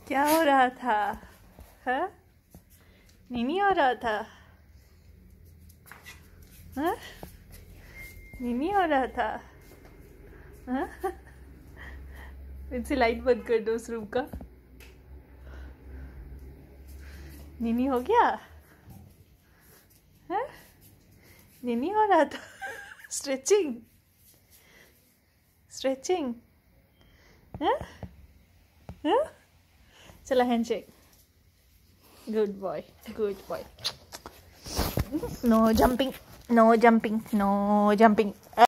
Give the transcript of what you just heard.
क्या हो रहा था? हाँ, नीनी हो रहा था? हाँ, नीनी हो रहा था? हाँ, इनसे लाइट बंद कर दो उस रूम का। नीनी हो गया? हाँ, नीनी हो रहा था? Stretching stretching. हाँ हाँ, चला handshake. Good boy, good boy. No jumping, no jumping, no jumping.